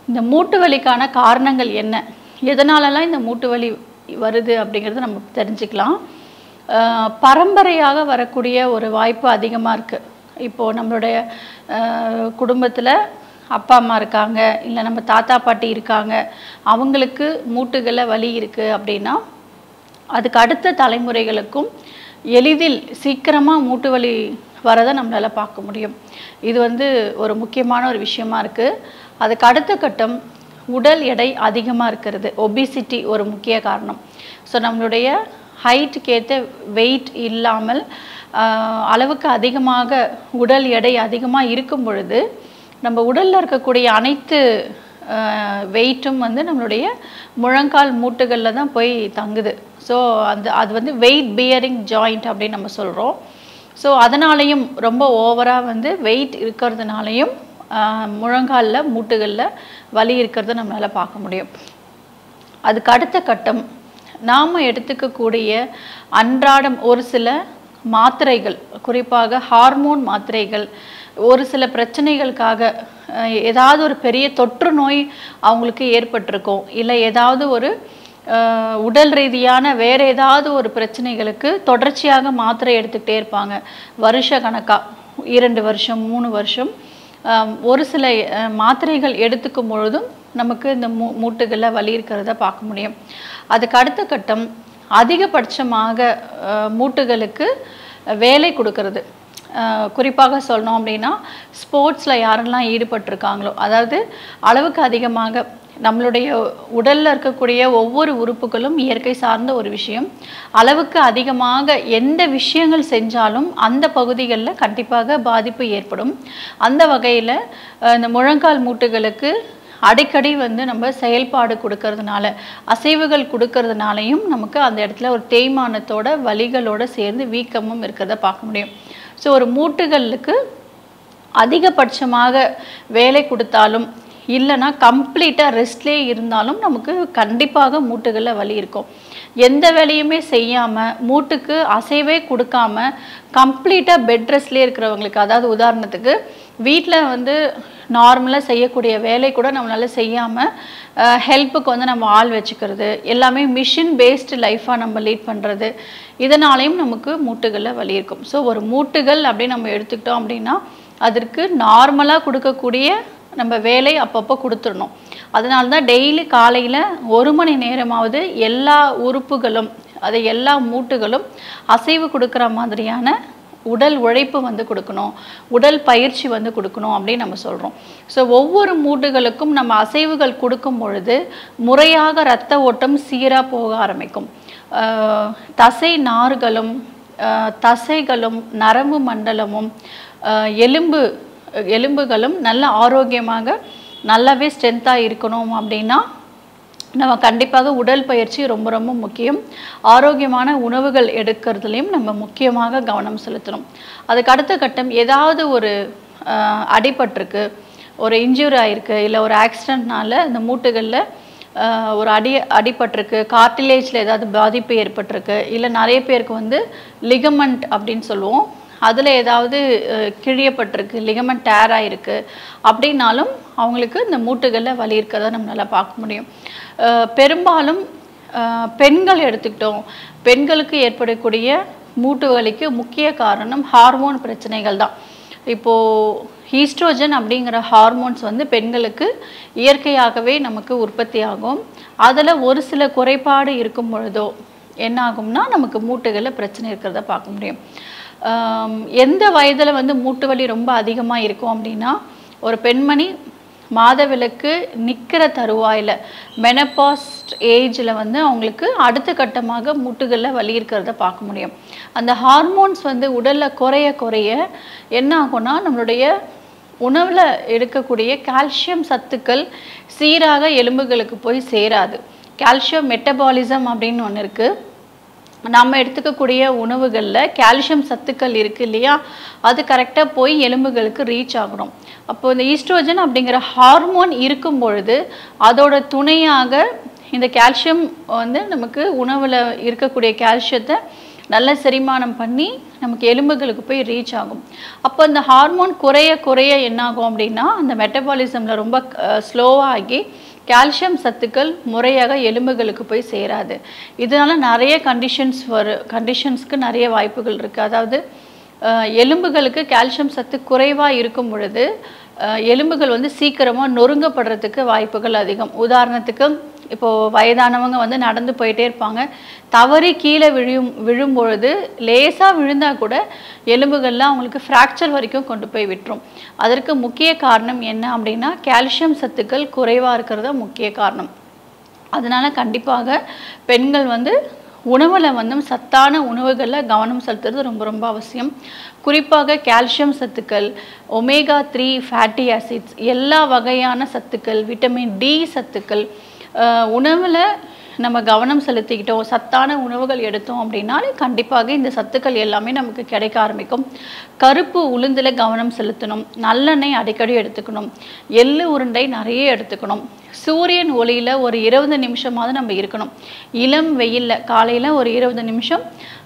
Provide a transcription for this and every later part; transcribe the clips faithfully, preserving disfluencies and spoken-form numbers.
இந்த மூட்டு வலிக்கான காரணங்கள் என்ன, எதனாலலாம் இந்த மூட்டு வலி வருது அப்படிங்கிறத நம்ம தெரிஞ்சுக்கலாம். பரம்பரையாக வரக்கூடிய ஒரு வாய்ப்பு அதிகமாக இருக்குது. இப்போது நம்மளுடைய குடும்பத்தில் அப்பா அம்மா இருக்காங்க, இல்லை நம்ம தாத்தா பாட்டி இருக்காங்க, அவங்களுக்கு மூட்டுகளில் வலி இருக்குது அப்படின்னா அதுக்கு அடுத்த தலைமுறைகளுக்கும் எளிதில் சீக்கிரமாக மூட்டு வலி வரதை நம்மளால் பார்க்க முடியும். இது வந்து ஒரு முக்கியமான ஒரு விஷயமா இருக்குது. அதுக்கு அடுத்த கட்டம் உடல் எடை அதிகமாக இருக்கிறது, ஒபிசிட்டி ஒரு முக்கிய காரணம். ஸோ நம்மளுடைய ஹைட்டுக்கு ஏற்ற வெயிட் இல்லாமல் அளவுக்கு அதிகமாக உடல் எடை அதிகமாக இருக்கும் பொழுது நம்ம உடலில் இருக்கக்கூடிய அனைத்து வெயிட்டும் வந்து நம்மளுடைய முழங்கால் மூட்டுகளில் தான் போய் தங்குது. ஸோ அந்த அது வந்து வெயிட் பியரிங் ஜாயிண்ட் அப்படின்னு நம்ம சொல்கிறோம். ஸோ அதனாலையும் ரொம்ப ஓவராக வந்து வெயிட் இருக்கிறதுனாலையும் முழங்காலில் மூட்டுகளில் வலி இருக்கிறத நம்மளால் பார்க்க முடியும். அதுக்கு அடுத்த கட்டம் நாம் எடுத்துக்கக்கூடிய அன்றாடம் ஒரு சில மாத்திரைகள், குறிப்பாக ஹார்மோன் மாத்திரைகள், ஒரு சில பிரச்சனைகளுக்காக ஏதாவது ஒரு பெரிய தொற்று நோய் அவங்களுக்கு ஏற்பட்டிருக்கும், இல்லை ஏதாவது ஒரு உடல் ரீதியான வேறு ஏதாவது ஒரு பிரச்சனைகளுக்கு தொடர்ச்சியாக மாத்திரை எடுத்துக்கிட்டே இருப்பாங்க. வருஷ கணக்காக இரண்டு வருஷம் மூணு வருஷம் ஒரு சில மாத்திரைகள் எடுத்துக்கும் பொழுதும் நமக்கு இந்த மூ மூட்டுகளில் வலி இருக்கிறத பார்க்க முடியும். அதுக்கு அடுத்த கட்டம் அதிகபட்சமாக மூட்டுகளுக்கு வேலை கொடுக்கறது. குறிப்பாக சொல்லணும் அப்படின்னா ஸ்போர்ட்ஸில் யாரெல்லாம் ஈடுபட்டிருக்காங்களோ, அதாவது அளவுக்கு அதிகமாக நம்மளுடைய உடலில் இருக்கக்கூடிய ஒவ்வொரு உறுப்புகளும் இயற்கை சார்ந்த ஒரு விஷயம். அளவுக்கு அதிகமாக எந்த விஷயங்கள் செஞ்சாலும் அந்த பகுதிகளில் கண்டிப்பாக பாதிப்பு ஏற்படும். அந்த வகையில் இந்த முழங்கால் மூட்டுகளுக்கு அடிக்கடி வந்து நம்ம செயல்பாடு கொடுக்கறதுனால, அசைவுகள் கொடுக்கறதுனாலையும் நமக்கு அந்த இடத்துல ஒரு தேய்மானத்தோட வலிகளோடு சேர்ந்து வீக்கமும் இருக்கிறத பார்க்க முடியும். ஸோ ஒரு மூட்டுகளுக்கு அதிகபட்சமாக வேலை கொடுத்தாலும் இல்லைனா கம்ப்ளீட்டாக ரெஸ்ட்லேயே இருந்தாலும் நமக்கு கண்டிப்பாக மூட்டுகளில் வலி இருக்கும். எந்த வேலையுமே செய்யாமல் மூட்டுக்கு அசைவே கொடுக்காம கம்ப்ளீட்டாக பெட் ரெஸ்ட்லேயே இருக்கிறவங்களுக்கு, அதாவது உதாரணத்துக்கு வீட்டில் வந்து நார்மலாக செய்யக்கூடிய வேலை கூட நம்மளால் செய்யாமல் ஹெல்ப்புக்கு வந்து நம்ம ஆள் வச்சுக்கிறது, எல்லாமே மிஷின் பேஸ்டு லைஃப்பாக நம்ம லீட் பண்ணுறது, இதனாலையும் நமக்கு மூட்டுகளில் வலி இருக்கும். ஸோ ஒரு மூட்டுகள் அப்படின்னு நம்ம எடுத்துக்கிட்டோம் அப்படின்னா அதற்கு நார்மலாக கொடுக்கக்கூடிய நம்ம வேலை அப்பப்போ கொடுத்துடணும். அதனால தான் டெய்லி காலையில் ஒரு மணி நேரமாவது எல்லா உறுப்புகளும், அதை எல்லா மூட்டுகளும் அசைவு கொடுக்குற மாதிரியான உடல் உழைப்பு வந்து கொடுக்கணும், உடல் பயிற்சி வந்து கொடுக்கணும் அப்படின்னு நம்ம சொல்கிறோம். ஸோ ஒவ்வொரு மூட்டுகளுக்கும் நம்ம அசைவுகள் கொடுக்கும் பொழுது முறையாக இரத்த ஓட்டம் சீராக போக ஆரம்பிக்கும். தசை நார்களும் தசைகளும் நரம்பு மண்டலமும் எலும்பு எலும்புகளும் நல்ல ஆரோக்கியமாக நல்லாவே ஸ்ட்ரென்த்தாக இருக்கணும் அப்படின்னா நம்ம கண்டிப்பாக உடல் பயிற்சி ரொம்ப ரொம்ப முக்கியம். ஆரோக்கியமான உணவுகள் எடுக்கிறதுலையும் நம்ம முக்கியமாக கவனம் செலுத்தணும். அதுக்கு அடுத்த கட்டம் ஏதாவது ஒரு அடிபட்டிருக்கு, ஒரு இன்ஜூரி ஆகிருக்கு, இல்லை ஒரு ஆக்சிடென்ட்னால இந்த மூட்டுகளில் ஒரு அடி அடிபட்டிருக்கு, கார்டிலேஜில் ஏதாவது பாதிப்பு ஏற்பட்டிருக்கு, இல்லை நிறைய பேருக்கு வந்து லிகமெண்ட் அப்படின்னு சொல்லுவோம், அதில் ஏதாவது கிழியப்பட்டிருக்கு, லிகமெண்ட் டேர் ஆகிருக்கு அப்படின்னாலும் அவங்களுக்கு இந்த மூட்டுகளில் வலி இருக்கிறத நம்மளால் பார்க்க முடியும். பெரும்பாலும் பெண்கள் எடுத்துக்கிட்டோம், பெண்களுக்கு ஏற்படக்கூடிய மூட்டு வலிக்கு முக்கிய காரணம் ஹார்மோன் பிரச்சனைகள் தான். இப்போது ஈஸ்ட்ரோஜன் அப்படிங்கிற ஹார்மோன்ஸ் வந்து பெண்களுக்கு இயற்கையாகவே நமக்கு உற்பத்தி ஆகும். அதில் ஒரு சில குறைபாடு இருக்கும் பொழுதோ என்ன ஆகும்னா நமக்கு மூட்டுகளில் பிரச்சனை இருக்கிறத பார்க்க முடியும். எந்த வயதில் வந்து மூட்டு வலி ரொம்ப அதிகமாக இருக்கும் அப்படின்னா ஒரு பெண்மணி மாதவிலக்கு நிற்கிற தருவாயில் மெனபாஸ்ட் ஏஜில் வந்து அவங்களுக்கு அடுத்த கட்டமாக மூட்டுகளில் வலி இருக்கிறத பார்க்க முடியும். அந்த ஹார்மோன்ஸ் வந்து உடலில் குறைய குறைய என்ன ஆகும்னா நம்மளுடைய உணவில் எடுக்கக்கூடிய கால்சியம் சத்துக்கள் சீராக எலும்புகளுக்கு போய் சேராது. கால்சியம் மெட்டபாலிசம் அப்படின்னு ஒன்று இருக்குது. நம்ம எடுத்துக்கக்கூடிய உணவுகளில் கால்சியம் சத்துக்கள் இருக்குது இல்லையா, அது கரெக்டாக போய் எலும்புகளுக்கு ரீச் ஆகணும். அப்போது இந்த ஈஸ்ட்ரோஜன் அப்படிங்கிற ஹார்மோன் இருக்கும் பொழுது அதோட துணையாக இந்த கால்சியம் வந்து நமக்கு உணவில் இருக்கக்கூடிய கால்சியத்தை நல்ல செரிமானம் பண்ணி நமக்கு எலும்புகளுக்கு போய் ரீச் ஆகும். அப்போ இந்த ஹார்மோன் குறைய குறைய என்னாகும் அப்படின்னா அந்த மெட்டபாலிசமில் ரொம்ப ஸ்லோவாகி கால்சியம் சத்துக்கள் முறையாக எலும்புகளுக்கு போய் சேராது. இதனால் நிறைய கண்டிஷன்ஸ் வரு கண்டிஷன்ஸ்க்கு நிறைய வாய்ப்புகள் இருக்குது. அதாவது எலும்புகளுக்கு கால்சியம் சத்து குறைவாக இருக்கும் பொழுது எலும்புகள் வந்து சீக்கிரமாக நொறுங்கப்படுறதுக்கு வாய்ப்புகள் அதிகம். உதாரணத்துக்கு இப்போது வயதானவங்க வந்து நடந்து போயிட்டே இருப்பாங்க, தவறி கீழே விழும் விழும்பொழுது லேசாக விழுந்தால் கூட எலும்புகள்லாம் அவங்களுக்கு ஃப்ராக்சர் வரைக்கும் கொண்டு போய் விட்டுரும். அதற்கு முக்கிய காரணம் என்ன அப்படின்னா கால்சியம் சத்துக்கள் குறைவாக இருக்கிறது முக்கிய காரணம். அதனால் கண்டிப்பாக பெண்கள் வந்து உணவில் வந்து சத்தான உணவுகளில் கவனம் செலுத்துறது ரொம்ப ரொம்ப அவசியம். குறிப்பாக கால்சியம் சத்துக்கள், ஒமேகா த்ரீ ஃபேட்டி ஆசிட்ஸ், எல்லா வகையான சத்துக்கள், விட்டமின் டி சத்துக்கள் உணவில் நம்ம கவனம் செலுத்திக்கிட்டோம், சத்தான உணவுகள் எடுத்தோம் அப்படின்னாலே கண்டிப்பாக இந்த சத்துக்கள் எல்லாமே நமக்கு கிடைக்க ஆரம்பிக்கும். கருப்பு உளுந்தில் கவனம் செலுத்தணும், நல்லெண்ணெய் அடிக்கடி எடுத்துக்கணும், எள்ளு உருண்டை நிறைய எடுத்துக்கணும், சூரியன் ஒளியில் ஒரு இருபது நிமிஷமாவது நம்ம இருக்கணும். இளம் வெயிலில் காலையில் ஒரு இருபது நிமிஷம்,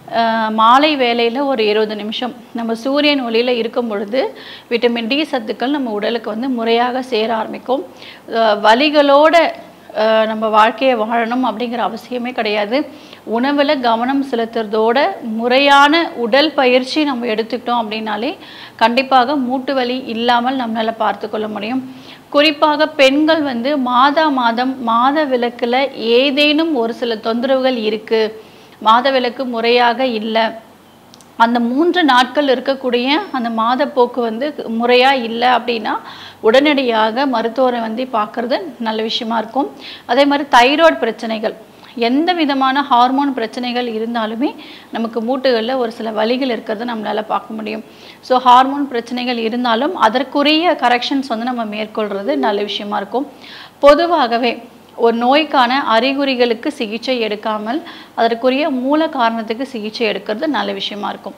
மாலை வேளையில் ஒரு இருபது நிமிஷம் நம்ம சூரியன் ஒளியில் இருக்கும் பொழுது விட்டமின் டி சத்துக்கள் நம்ம உடலுக்கு வந்து முறையாக சேர ஆரம்பிக்கும். வலிகளோட நம்ம வாழ்க்கையை வாழணும் அப்படிங்கிற அவசியமே கிடையாது. உணவில் கவனம் செலுத்துறதோட முறையான உடல் பயிற்சி நம்ம எடுத்துக்கிட்டோம் அப்படின்னாலே கண்டிப்பாக மூட்டு வலி இல்லாமல் நம்மளால் பார்த்து கொள்ள முடியும். குறிப்பாக பெண்கள் வந்து மாதா மாதம் மாத விலக்கில் ஏதேனும் ஒரு சில தொந்தரவுகள் இருக்குது, மாத விலக்கு முறையாக இல்லை, அந்த மூன்று நாட்கள் இருக்கக்கூடிய அந்த மாதப்போக்கு வந்து முறையாக இல்லை அப்படின்னா உடனடியாக மருத்துவரை வந்து பார்க்குறது நல்ல விஷயமா இருக்கும். அதே மாதிரி தைராய்டு பிரச்சனைகள், எந்த விதமான ஹார்மோன் பிரச்சனைகள் இருந்தாலுமே நமக்கு மூட்டுகளில் ஒரு சில வலிகள் இருக்கிறத நம்மளால் பார்க்க முடியும். ஸோ ஹார்மோன் பிரச்சனைகள் இருந்தாலும் அதற்குரிய கரெக்ஷன்ஸ் வந்து நம்ம மேற்கொள்கிறது நல்ல விஷயமா இருக்கும். பொதுவாகவே ஒரு நோய்க்கான அறிகுறிகளுக்கு சிகிச்சை எடுக்காமல் அதற்குரிய மூல காரணத்துக்கு சிகிச்சை எடுக்கிறது நல்ல விஷயமா இருக்கும்.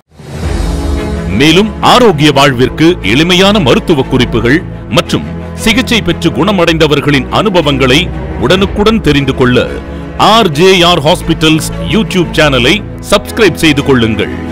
மேலும் ஆரோக்கிய வாழ்விற்கு எளிமையான மருத்துவ குறிப்புகள் மற்றும் சிகிச்சை பெற்று குணமடைந்தவர்களின் அனுபவங்களை உடனுக்குடன் தெரிந்து கொள்ள R J R hospitals YouTube சேனலை சப்ஸ்கிரைப் செய்து கொள்ளுங்கள்.